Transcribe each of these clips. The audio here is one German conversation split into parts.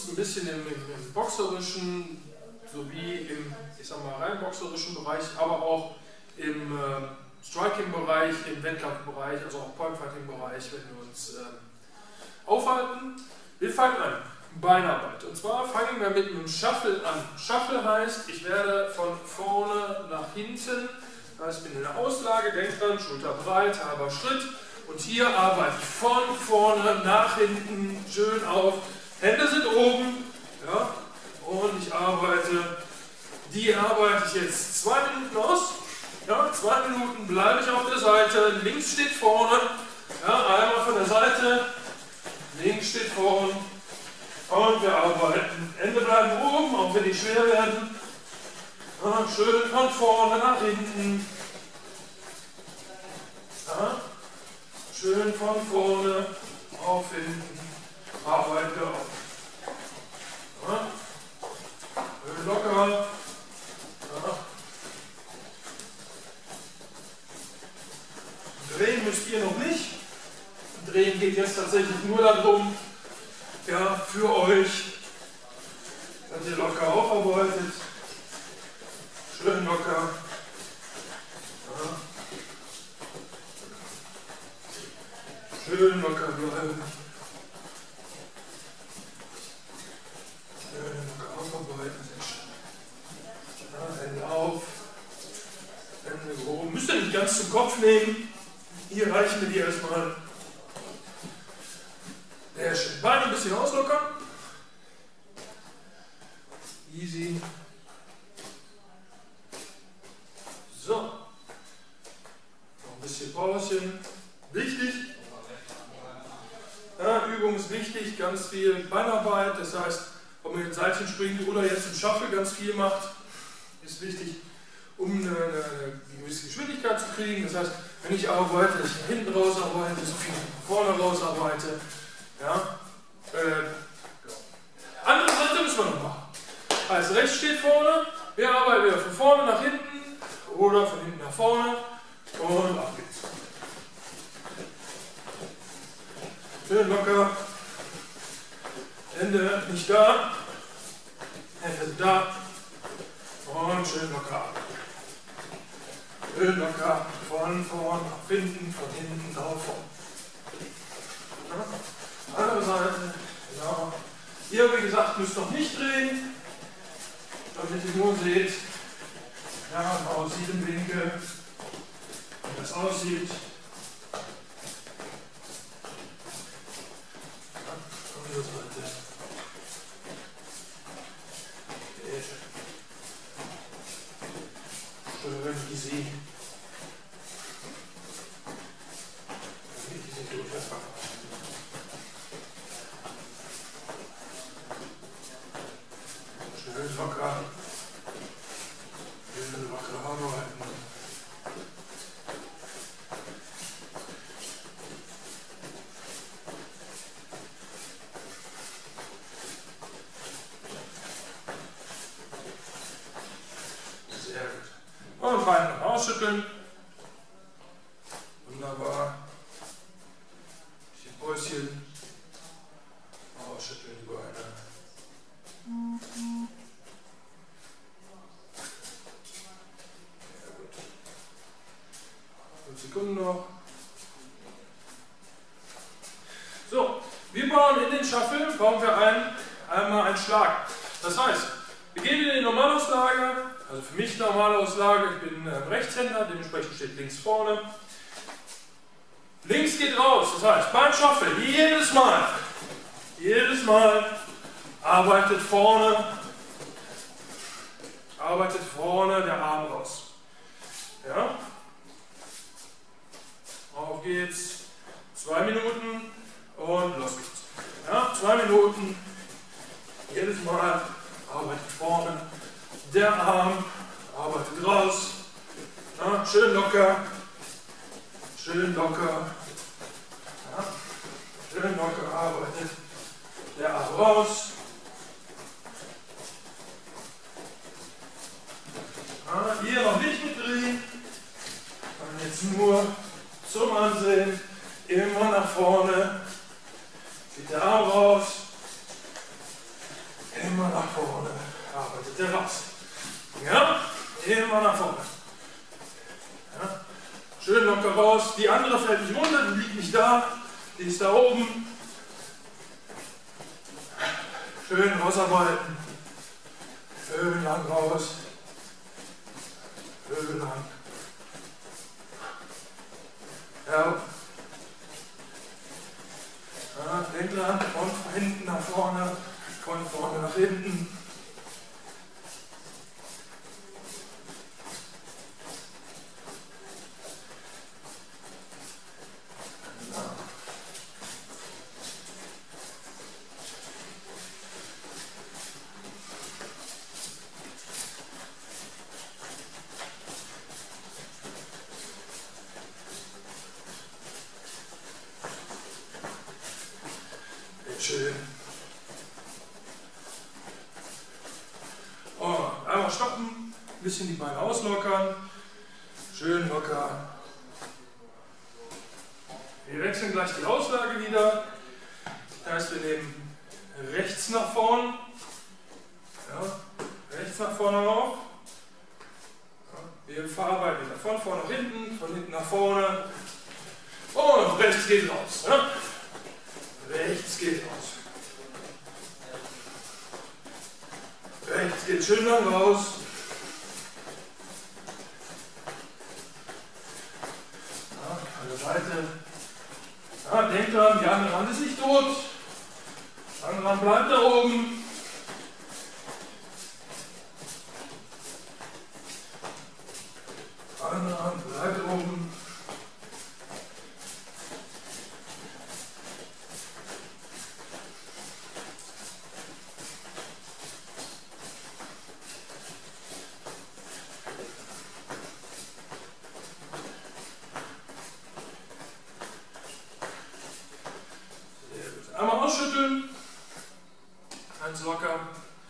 ein bisschen im boxerischen sowie im, ich sag mal, rein boxerischen Bereich, aber auch im Striking-Bereich, im Wettkampfbereich, also auch Point-Fighting-Bereich, wenn wir uns aufhalten. Wir fangen an. Beinarbeit. Und zwar fangen wir mit einem Shuffle an. Shuffle heißt, ich werde von vorne nach hinten, das heißt, ich bin in der Auslage, denkt dran, Schulter breit, halber Schritt. Und hier arbeite ich von vorne nach hinten, schön auf. Hände sind oben. Ja, und ich arbeite, die arbeite ich jetzt 2 Minuten aus. Ja, 2 Minuten bleibe ich auf der Seite, links steht vorne. Ja, einmal von der Seite, links steht vorne. Und wir arbeiten. Hände bleiben oben, auch wenn die schwer werden. Ja, schön von vorne nach hinten. Ja, schön von vorne auf hinten. Arbeiten wir auf. Ja, schön locker. Ja. Drehen müsst ihr noch nicht. Drehen geht jetzt tatsächlich nur darum, ja, für euch, dass ihr locker aufarbeitet. Schön locker. Ja. Schön locker bleiben. Schön locker aufarbeiten. Ja, Hände auf. Hände gehoben. Müsst ihr nicht ganz zum Kopf nehmen. Hier reichen wir die erstmal. Sehr schön. Beine ein bisschen auslockern. Easy. So. Noch ein bisschen Pauschen. Wichtig. Ja, Übung ist wichtig. Ganz viel Beinarbeit. Das heißt, ob man mit Seilchen springt oder jetzt im Shuffle ganz viel macht, ist wichtig, um eine gewisse Geschwindigkeit zu kriegen. Das heißt, wenn ich arbeite, dass ich hinten raus arbeite, so viel vorne raus arbeite. Ja, andere Seite müssen wir noch machen. Also rechts steht vorne, wir arbeiten wieder von vorne nach hinten oder von hinten nach vorne und ab geht's. Schön locker, Hände nicht da, Hände sind da und schön locker. Schön locker, von vorne nach hinten, von hinten nach vorne. Ja. Andere Seite, genau. Ihr, wie gesagt, müsst noch nicht drehen, damit ihr nur seht, ja, aus jedem Winkel, wie das aussieht. Ja, andere Seite. Okay. Schön easy. Easy durchfahren. Schön locker. Schön locker arbeiten. Sehr gut. Und Beine noch ausschütteln. Wunderbar. Bisschen Päuschen. Ausschütteln die Beine. Sekunden noch. So, wir bauen in den Shuffle, bauen wir einmal einen Schlag. Das heißt, wir gehen in die Normalauslage, also für mich Normalauslage, ich bin Rechtshänder, dementsprechend steht links vorne. Links geht raus, das heißt, beim Shuffle, jedes Mal arbeitet vorne der Arm raus. Ja? Auf geht's. 2 Minuten und los geht's. Ja, 2 Minuten. Jedes Mal arbeitet vorne. Der Arm arbeitet raus. Ja, schön locker. Schön locker. Ja, schön locker arbeitet der Arm raus. Ja, hier noch nicht mitdrehen. Dann jetzt nur zum Ansehen, immer nach vorne, geht der Arm raus, Mitte raus. Ja, immer nach vorne. Ja. Schön locker raus. Die andere fällt nicht runter, die liegt nicht da. Die ist da oben. Schön rausarbeiten. Schön lang raus. Schön lang. Ja. Ja, denk dran, von hinten nach vorne, von vorne nach hinten. Schön. Oh, einmal stoppen, ein bisschen die Beine auslockern. Schön locker. Wir wechseln gleich die Auslage wieder. Das heißt, wir nehmen rechts nach vorn. Ja, rechts nach vorne auf. Ja, wir verarbeiten wieder von vorne nach hinten, von hinten nach vorne. Und rechts geht raus. Ja. Rechts geht raus. Rechts geht schön lang raus. Ja, an der Seite. Ja, denkt dran, die andere Hand ist nicht tot. Die andere Hand bleibt da oben. Die andere Hand bleibt oben. Einmal ausschütteln, ganz locker.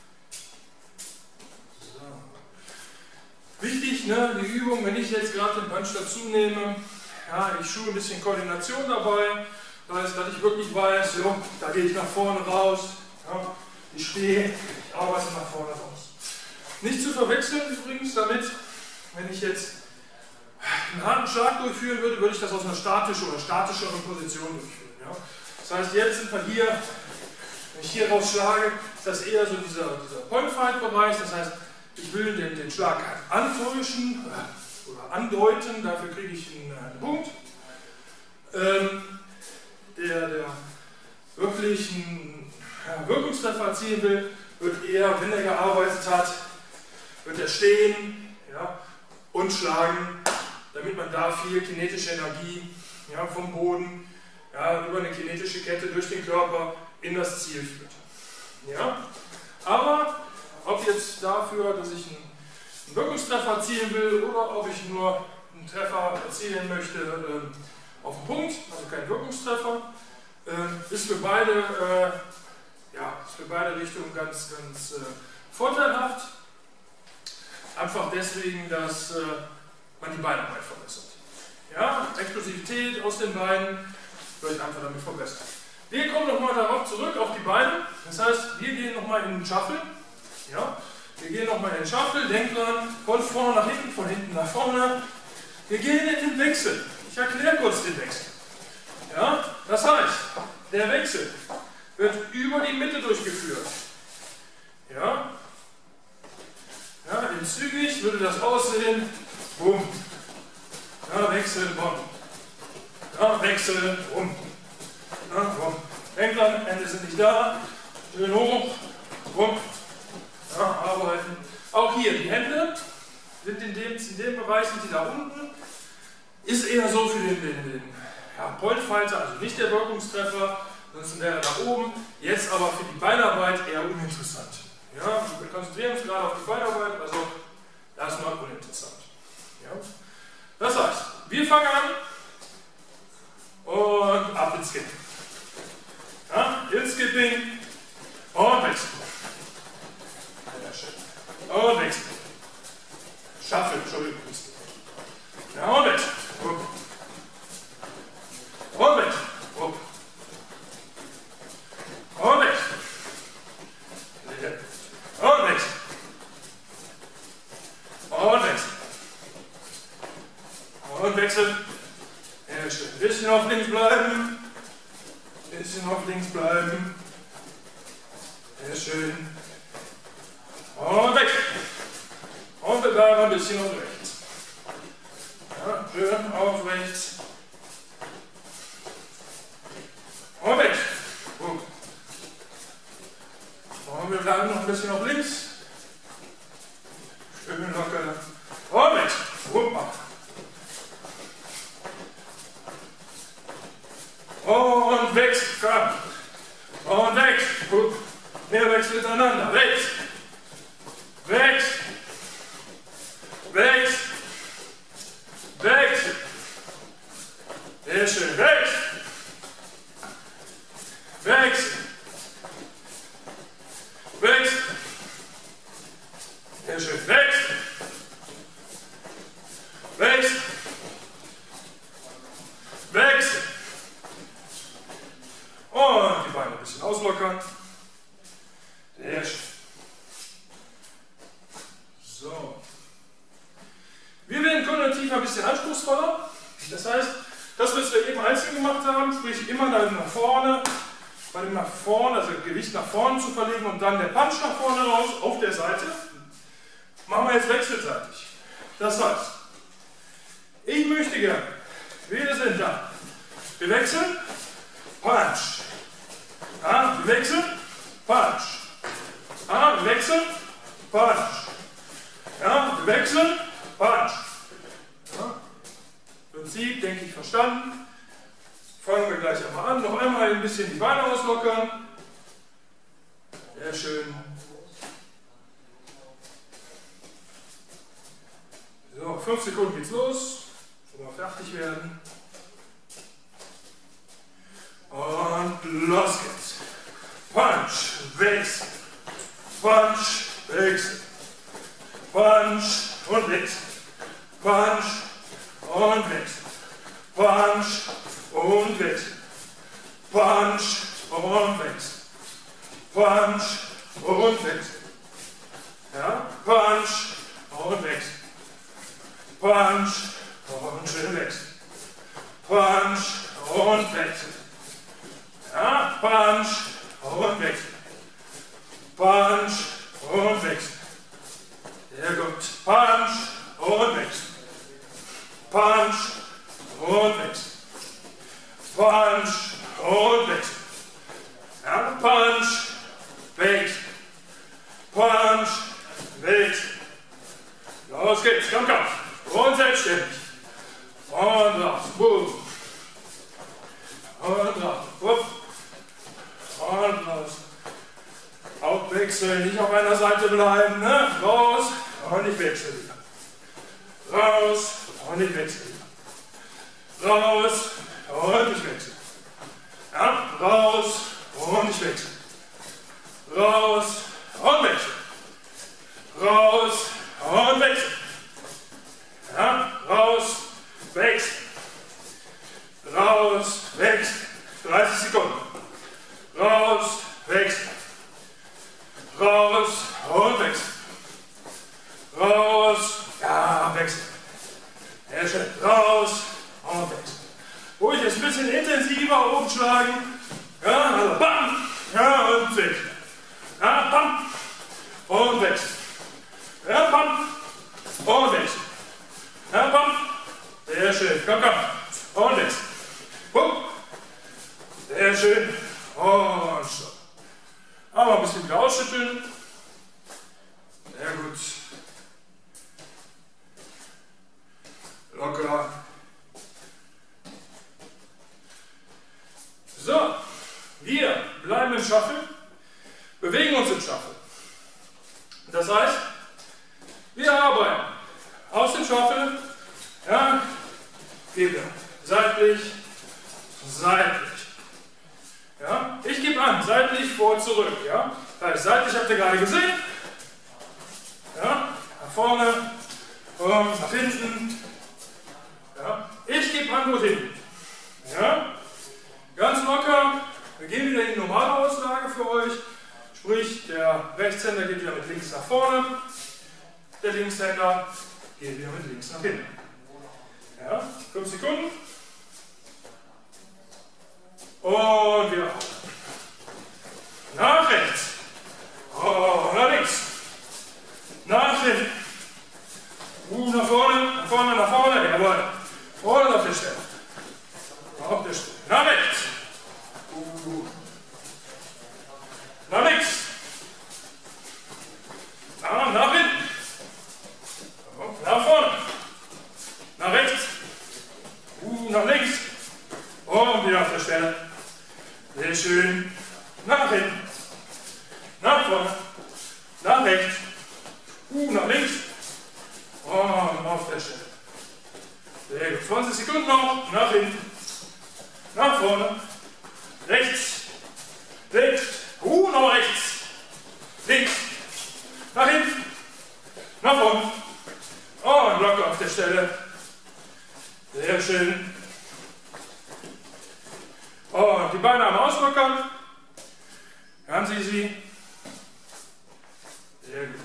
So. Wichtig, ne, die Übung, wenn ich jetzt gerade den Punch dazu nehme, ja, ich schule ein bisschen Koordination dabei, das heißt, dass ich wirklich weiß, so, da gehe ich nach vorne raus, ja, ich stehe, ich arbeite nach vorne raus. Nicht zu verwechseln übrigens damit, wenn ich jetzt einen harten Schlag durchführen würde, würde ich das aus einer statischen oder statischeren Position durchführen. Ja. Das heißt, jetzt sind wir hier, wenn ich hier rausschlage, ist das eher so dieser Point-Fight-Bereich. Das heißt, ich will den Schlag antäuschen oder andeuten, dafür kriege ich einen Punkt. Der wirklich einen Wirkungstreffer erzielen will, wird er, wenn er gearbeitet hat, wird er stehen, ja, und schlagen, damit man da viel kinetische Energie, ja, vom Boden, ja, über eine kinetische Kette durch den Körper in das Ziel führt. Ja? Aber ob jetzt dafür, dass ich einen Wirkungstreffer erzielen will oder ob ich nur einen Treffer erzielen möchte auf den Punkt, also kein Wirkungstreffer, ist für beide, Richtungen ganz vorteilhaft. Einfach deswegen, dass man die Beinarbeit verbessert. Ja? Explosivität aus den Beinen wird einfach damit verbessert. Wir kommen nochmal darauf zurück, auf die Beine. Das heißt, wir gehen nochmal in den Shuffle. Ja? Wir gehen nochmal in den Shuffle, denkt dran, von vorne nach hinten, von hinten nach vorne. Wir gehen in den Wechsel. Ich erkläre kurz den Wechsel. Ja? Das heißt, der Wechsel wird über die Mitte durchgeführt. Ja? Ja, zügig würde das aussehen. Bumm. Ja, Wechsel, bumm. Ja, Wechsel, bumm. Ja, bumm. Denkt dran, Hände sind nicht da. Schön hoch. Bumm. Ja, arbeiten. Auch hier, die Hände sind in dem Bereich, sind die da unten. Ist eher so für den Point-Fighter, also nicht der Wirkungstreffer, sonst wäre er da oben. Jetzt aber für die Beinarbeit eher uninteressant. Ja, wir konzentrieren uns gerade auf die Beinarbeit, also erstmal uninteressant. Ja. Das heißt, wir fangen an und ab ins Skipping. Ja, ins Skipping und wechseln. Und wechseln. Shuffle, Entschuldigung. Ja, und wechseln. Und wechseln. Und wechseln. Und wechseln. und wechseln. Sehr schön. Ein bisschen auf links bleiben. Ein bisschen auf links bleiben. Sehr schön. Und wechseln. Und wir bleiben ein bisschen auf rechts. Ja, schön auf rechts. Und weg. Gut. Und wir bleiben noch ein bisschen auf links. Schön locker. Und weg. Huppa. Und weg. Und weg. Wir wechseln miteinander. Weg. Weg. Weg. Weg. Sehr schön. Weg. Weg. Weg. Sehr schön. Weg. Weg. Weg. Und die Beine ein bisschen auslockern. Sehr schön. So. Wir werden konjunktiv ein bisschen anspruchsvoller. Das heißt, das, was wir eben einzeln gemacht haben, sprich immer dann nach vorne, bei dem nach vorne, also Gewicht nach vorne zu verlegen und dann der Punch nach vorne raus auf der Seite, machen wir jetzt wechselseitig. Das heißt, ich möchte gerne, wir sind da, wir wechseln, Punch, ja, wir wechseln, Punch, ja, wir wechseln, Punch, ja, wir wechseln, Punch. Ja. Prinzip, denke ich, verstanden. Fangen wir gleich einmal an. Noch einmal ein bisschen die Beine auslockern. Sehr schön. So, 5 Sekunden geht's los. Schon mal fertig werden. Und los geht's. Punch, wechsel. Punch, wechsel. Punch und wechsel. Punch und wechsel. Punch und wechsel. Punch und wechsel. Punch und wechsel. Ja, Punch und wechsel. Punch und schön wechsel. Punch und wechsel. Ja, Punch und wechsel. Punch und wechsel. Sehr gut. Punch und wechsel. Punch und wechsel. Punch und wechsel. Ja, Punch, wechsel. Punch, wechsel. Los geht's, komm, komm. Und selbstständig. Und raus. Und raus. Und raus. Auch wechseln, nicht auf einer Seite bleiben. Ne? Raus und ich wechsle wieder. Raus und ich wechsle wieder. Raus und ich wechsle. Ja, raus und ich wechsle. Raus und wechsle. Raus und wechsle. Ja, raus, wechsle. Raus, wechsle. 30 Sekunden. Raus, wechsle. Raus und wechsel. Raus, ja, wechsel. Sehr schön. Raus und wechsel. Ruhig jetzt ein bisschen intensiver oben schlagen. Ja, also bam, ja, und wechsel. Ja, bam, und wechsel. Ja, bam, und wechsel. Ja, bam. Sehr schön. Komm, komm. Und wechsel. Bumm. Sehr schön. Und stopp. Aber ein bisschen wieder ausschütteln. Sehr gut. Locker. So, wir bleiben im Shuffle, bewegen uns im Shuffle. Das heißt, wir arbeiten aus dem Shuffle, ja, gehen wir seitlich, seitlich. Ja, ich gebe an, seitlich, vor, zurück. Ja? Das heißt, seitlich habt ihr gerade gesehen. Ja? Nach vorne und nach hinten. Ja? Ich gebe an, wohin. Ja? Ganz locker. Wir gehen wieder in die normale Auslage für euch. Sprich, der Rechtshänder geht wieder mit links nach vorne. Der Linkshänder geht wieder mit links nach hinten. Ja, 5 Sekunden. Und wieder nach rechts. Oh, nach links. Nach hinten. Nach vorne, nach vorne, nach vorne. Jawohl. Und auf der Stelle. Auf der Stelle. Nach rechts. Nach links. Nach hinten. Nach vorne. Nach rechts. Nach links. Und wieder auf der Stelle. Sehr schön. Nach hinten. Nach vorne. Nach rechts. Nach links. Und auf der Stelle. Sehr gut. 20 Sekunden noch. Nach hinten. Nach vorne. Rechts. Links. Noch rechts. Links. Nach hinten. Nach vorne. Und locker auf der Stelle. Sehr schön. Und die Beine am Auslockern. Hören Sie sie. Sehr gut.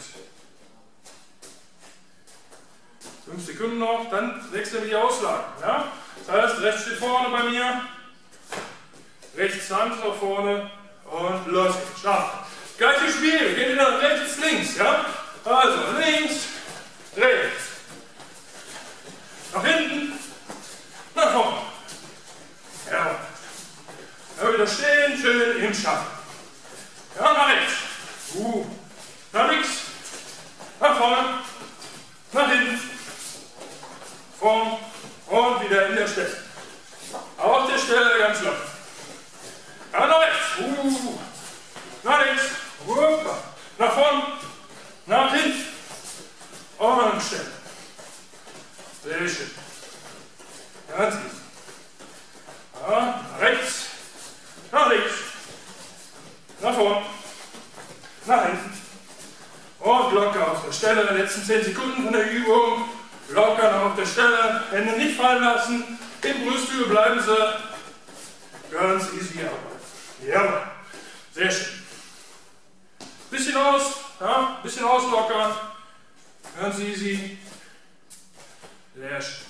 5 Sekunden noch, dann wechseln wir die Auslage. Ja? Das heißt, rechts steht vorne bei mir. Rechts Hand nach vorne. Und los geht's. Starten. Gleiches Spiel. Wir gehen wieder rechts, links. Ja? Also links, rechts. Nach hinten. Nach vorne. Ja. Ja, wieder stehen, schön im Schatten. Ja, nach rechts. Nach links. Nach vorne. Nach hinten. Vorn. Und wieder in der Stelle. Auf der Stelle ganz locker. Ja, nach rechts. Nach links. Nach vorn. Nach hinten. Und Stelle. Sehr schön. Ganz easy. Ja, nach rechts. Nach links. Nach vorn. Nach hinten. Und locker auf der Stelle. Die letzten 10 Sekunden von der Übung. Locker noch auf der Stelle. Hände nicht fallen lassen. Im Brustübel bleiben sie. Ganz easy arbeiten. Jawohl. Sehr schön. Bisschen aus. Ja, bisschen auslockern. Ganz easy. Sehr schön.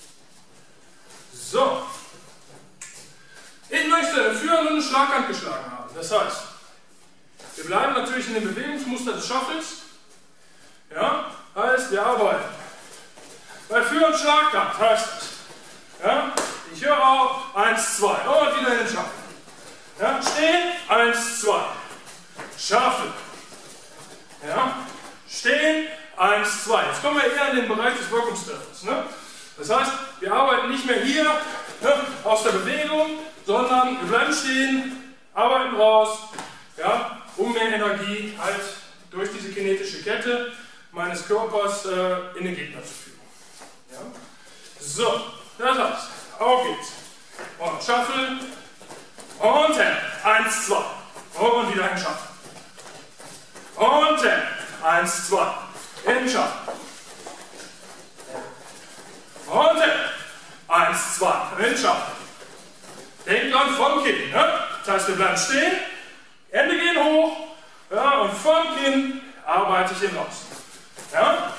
So. Ich möchte einen führenden Schlaghand geschlagen haben. Das heißt, wir bleiben natürlich in dem Bewegungsmuster des Shuffles. Ja, heißt, wir arbeiten. Bei Führ- und Schlaghand heißt es, ja, ich höre auf, 1, 2, und wieder in den Shuffle. Ja, stehen, 1, 2. Shuffle. Ja, stehen, 1, 2. Jetzt kommen wir eher in den Bereich des Wirkungstreffers. Ne? Das heißt, wir arbeiten nicht mehr hier, ne, aus der Bewegung, sondern wir bleiben stehen, arbeiten raus, ja, um mehr Energie halt durch diese kinetische Kette meines Körpers in den Gegner zu führen. Ja? So, das heißt, auf geht's. Und Shuffle und Hand. 1, 2. Und wieder ein Shuffle. Und Hand. 1, 2. In Shuffle. Und Hand. 1, 2. In Shuffle. Denkt dran vom Kinn. Ne? Das heißt, wir bleiben stehen, Hände gehen hoch, ja, und vom Kinn arbeite ich ihn raus. Ja?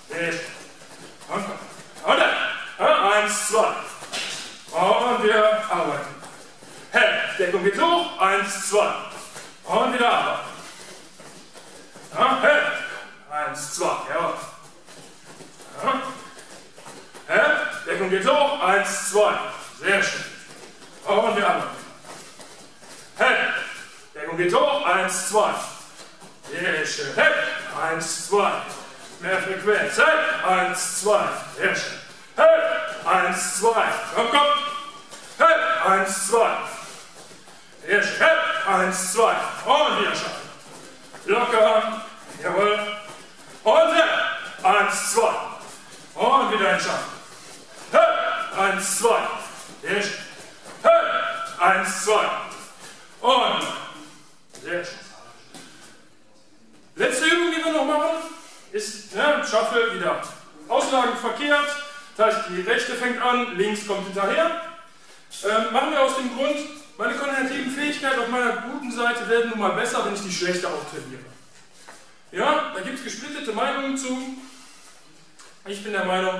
Und dann. Ja, 1, 2. Und wir arbeiten. Hände, Deckung geht hoch, 1, 2. Und wieder arbeiten. Ja, Hände. 1, 2. Jawohl. Ja. Hände, Deckung geht hoch, 1, 2. Sehr schön. Und wir arbeiten. Hände. Deckung geht hoch. 1, 2. Sehr schön. Hände. 1, 2. Mehr Frequenz. Hände. 1, 2. Sehr schön. Hände. 1, 2. Komm, komm. Hände. 1, 2. Sehr schön. Hände. 1, 2. Und wieder schaffen. Locker. Jawohl. Und Hände. 1, 2. Und wieder entschaffen. Hände. 1, 2. Sehr schön. 1, 2. Und sehr schön. Letzte Übung, die wir noch machen, ist Shuffle wieder Auslagen verkehrt. Das heißt, die rechte fängt an, links kommt hinterher. Machen wir aus dem Grund, meine koordinativen Fähigkeiten auf meiner guten Seite werden nun mal besser, wenn ich die schlechter auch trainiere. Ja, da gibt es gesplittete Meinungen zu. Ich bin der Meinung,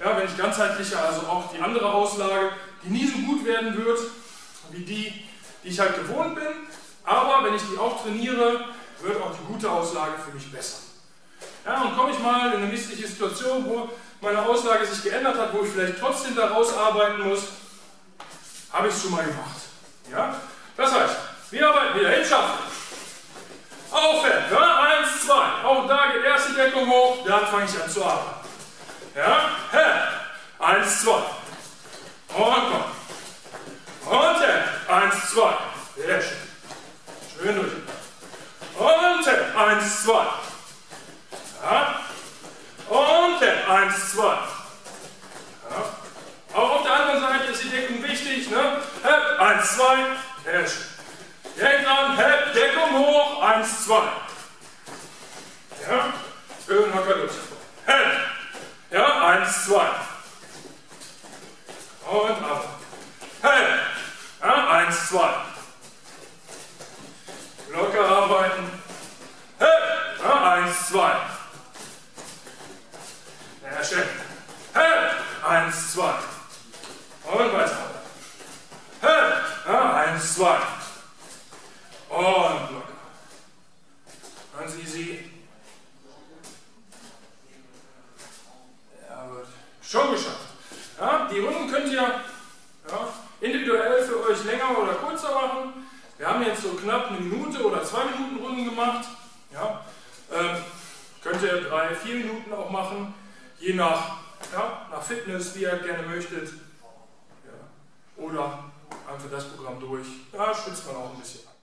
Ja, wenn ich ganzheitlicher, also auch die andere Auslage, die nie so gut werden wird, wie die ich halt gewohnt bin, aber wenn ich die auch trainiere, wird auch die gute Auslage für mich besser. Ja, und komme ich mal in eine missliche Situation, wo meine Auslage sich geändert hat, wo ich vielleicht trotzdem daraus arbeiten muss, habe ich es schon mal gemacht. Ja? Das heißt, wir arbeiten wieder hinschaffen. Aufhören, ja? 1, 2. Auch da geht erst die Deckung hoch, dann fange ich an zu arbeiten. Ja? 1, 2. Und komm. Und 1, 2. Sehr schön. Schön durch. Und 1, 2. Ja. Und 1, 2. Ja. Auch auf der anderen Seite ist die Deckung wichtig. Ne? 1, 2. Sehr schön. Denk dran, Deckung hoch. 1, 2. Ja. Schön locker durch. Ja, 1, 2. Und ab. Ja, 1, 2. Locker arbeiten. Ja, 1, 2. Sehr schön. 1, 2. Und weiter. Ja, 1, 2. Und locker. Ganz easy. Ja, gut. Schon geschafft. Ja, die Runden könnt ihr individuell für euch länger oder kürzer machen. Wir haben jetzt so knapp 1 Minute oder 2 Minuten Runden gemacht. Ja, könnt ihr 3, 4 Minuten auch machen, je nach Fitness, wie ihr gerne möchtet. Ja. Oder einfach das Programm durch. Da schwitzt man auch ein bisschen an.